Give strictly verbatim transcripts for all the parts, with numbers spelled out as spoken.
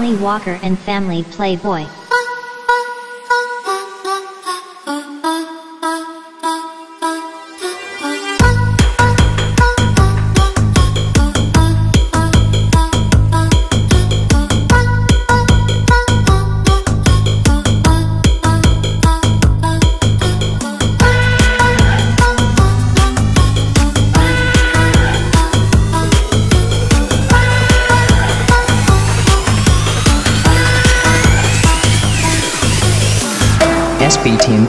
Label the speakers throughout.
Speaker 1: Johnny Walker and Family Playboy.
Speaker 2: S B Team.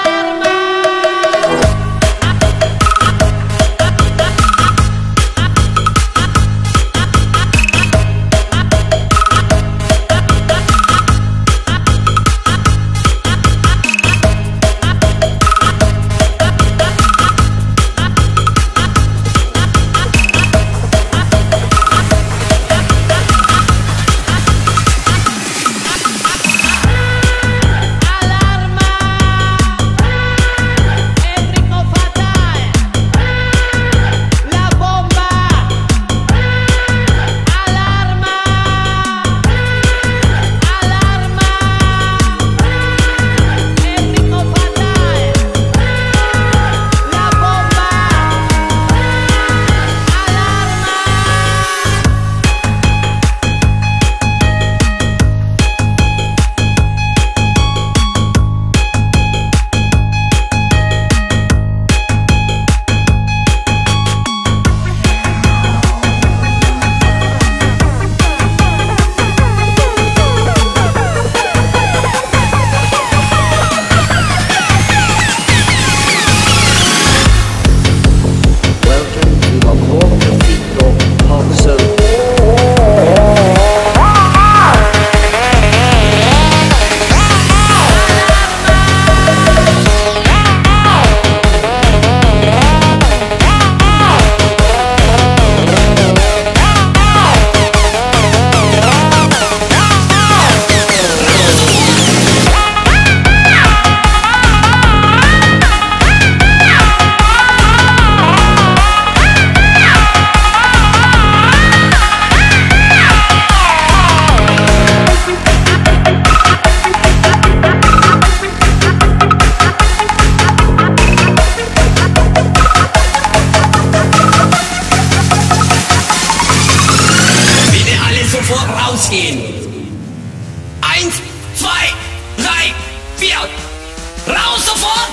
Speaker 3: Eins, zwei, drei, vier. Raus sofort!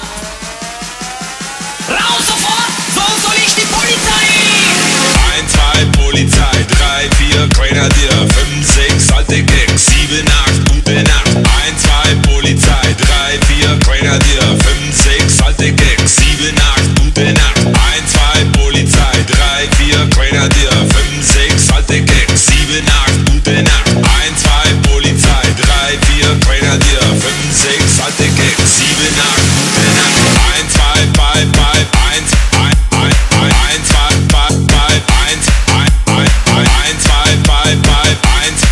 Speaker 3: Raus sofort! So soll ich die Polizei!
Speaker 4: Eins, zwei, Polizei, drei, vier, Grenadier, fünf, sechs, alte Gags, sieben, acht, gute Nacht. Eins, zwei, Polizei, drei, vier, Grenadier, fünf, sechs, alte Gags, sieben, acht, gute Nacht. Eins, zwei, Polizei, drei, vier, Grenadier, fünf, sechs, alte Gags, sieben, acht, gute Nacht. Eins, zwei, Polizei, drei, vier, Grenadier, fünf, sechs, alte Gags, sieben, acht, gute Nacht. Eins, zwei, bei, bei, eins, ein, ein, ein, eins, zwei, bei, bei, eins, ein, ein, ein, eins, zwei, bei, bei, eins.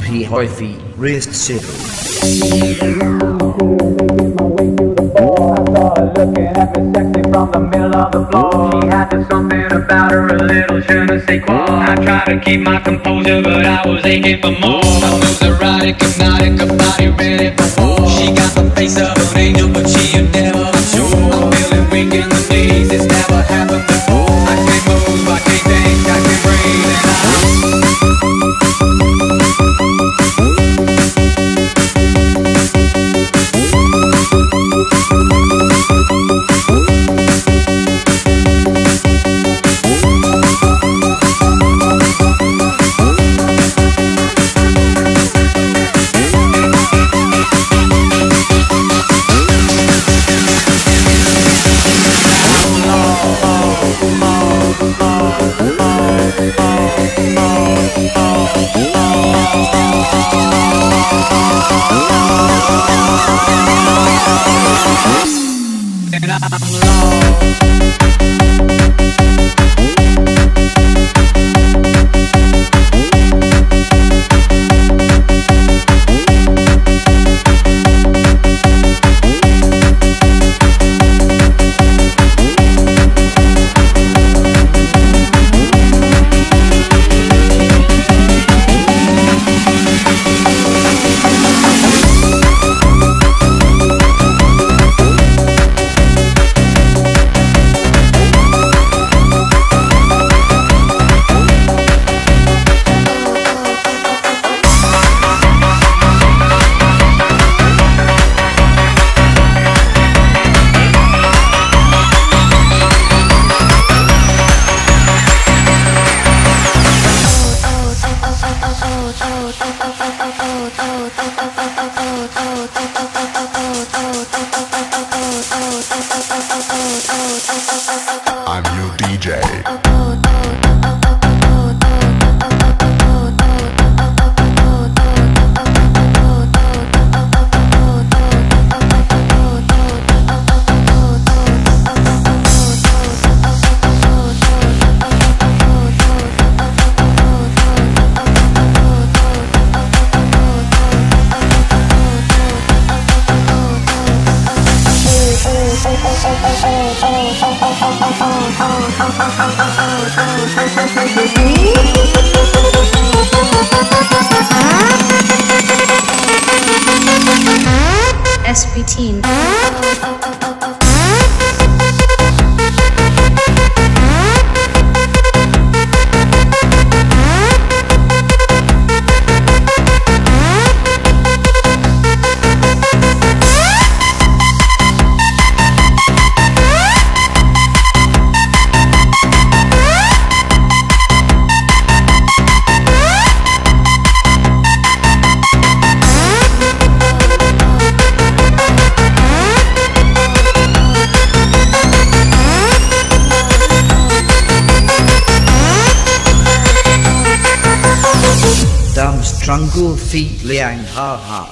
Speaker 2: P häufig rest settle.
Speaker 5: Looking at me sexy from the middle of the floor. She had just something about her, a little je ne sais quoi. I tried to keep my composure, but I was aching for more. My moves erotic, hypnotic, her body ready for war. She got the face of an angel, but she a devil, I'm sure. I'm feeling weak in the knees, it's never happened before. I can't move, I can't think, I can't breathe, and
Speaker 6: I'm your D J.
Speaker 1: S B T.
Speaker 2: Dam strangle feet liang ha ha.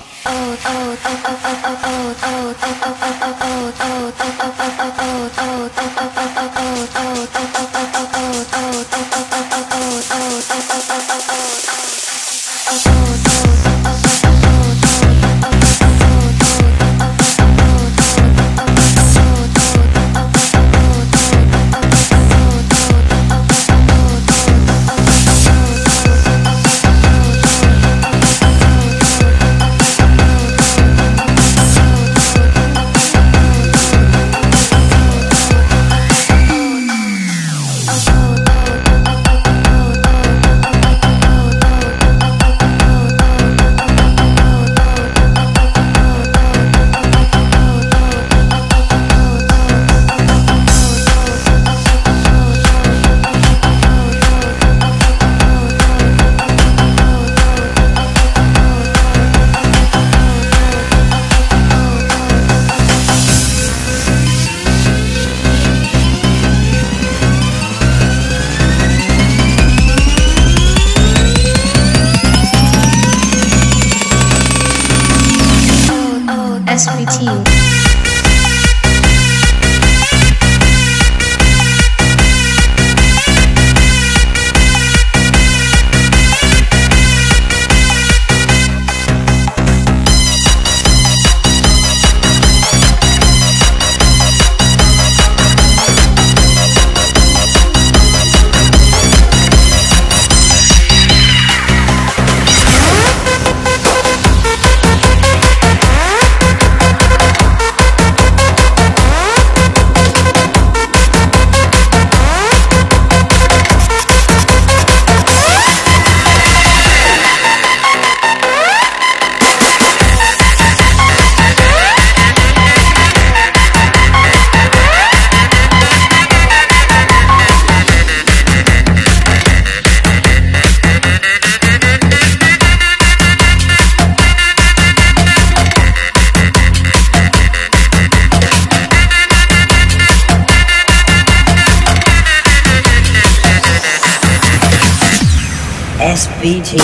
Speaker 2: S B T.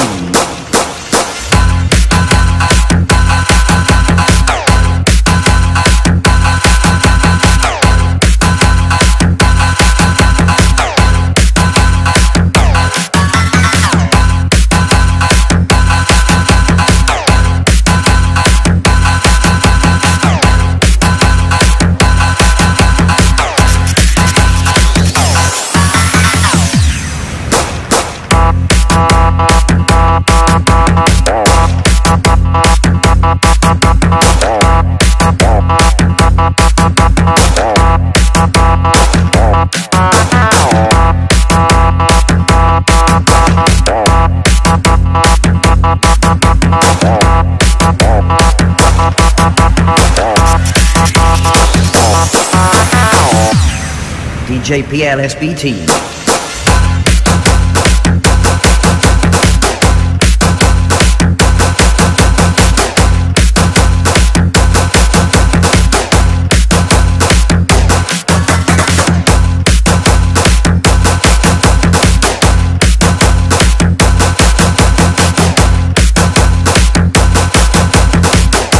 Speaker 2: D J P L S B T.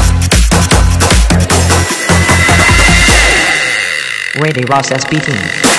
Speaker 7: Ray Ross S B T.